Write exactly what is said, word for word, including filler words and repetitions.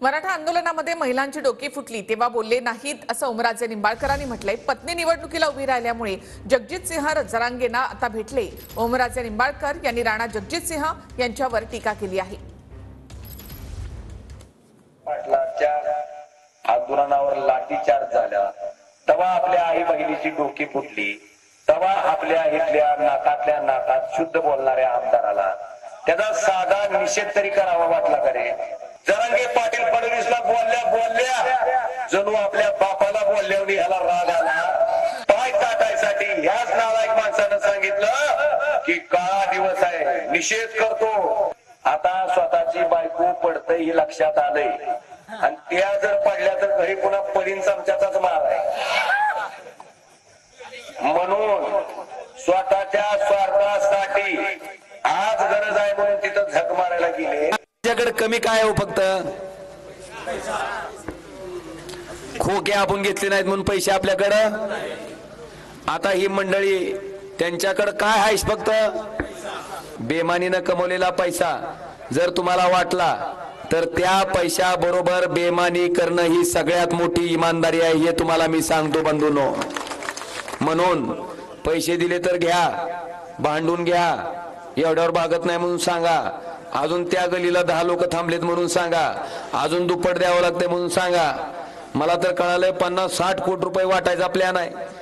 मराठा आंदोलनामध्ये महिलांची डोकी फुटली तेव्हा बोलले नाहीत असं ओमराजे निंबाळकरांनी म्हटलंय। पत्नी निवडणुकीला उभी राहिल्यामुळे जगजित सिंह जरांगेंना आता भेटले। ओमराजे निंबाळकर यांनी राणा जगजित सिंह यांच्यावर टीका केली आहे। पाटलांच्या आंदोलनावर लाठीचार्ज झाला तेव्हा आपल्या आई बहिणीची डोकी फुटली, तेव्हा आपल्या इथल्या नाकातल्या नाकात शुद्ध बोलणाऱ्या आमदाराला त्याचा साधा निषेध तरी करावा वाटला का रे? जरांगे पाटील फडणवीसला बोलल्या बोलल्या जणू आपल्या बापाला बोलल्यावर ह्याला राग आला। पाय काटायसाठी ह्याच नालायक माणसानं सांगितलं की काळा दिवस आहे, निषेध करतो। आता स्वतःची बायको पडतंय हे लक्षात आलंय आणि त्या जर पडल्या तर घरी पुन्हा पडीन चमच्याचाच मार आहे। म्हणून स्वतःच्या स्वार्थासाठी आज गरज आहे म्हणून तिथं झक मारायला गेले। त्याच्याकडे कमी काय हो, फक्त खोके आपण घेतले नाहीत म्हणून पैसे आपल्याकडं। आता ही मंडळी त्यांच्याकडे काय आहे? फक्त बेमानीनं कमवलेला पैसा जर तुम्हाला वाटला तर त्या पैशा बरोबर बेमानी करणं ही सगळ्यात मोठी इमानदारी आहे, हे तुम्हाला मी सांगतो बंधूंनो। म्हणून पैसे दिले तर घ्या, भांडून घ्या, एवढ्यावर भागत नाही म्हणून सांगा, अजून त्या गलीला दहा लोक थांबलेत म्हणून सांगा, अजून दुप्पट द्यावं लागतंय म्हणून सांगा। मला तर कळालंय पन्नास साठ कोटी रुपये वाटायचा प्लॅन आहे।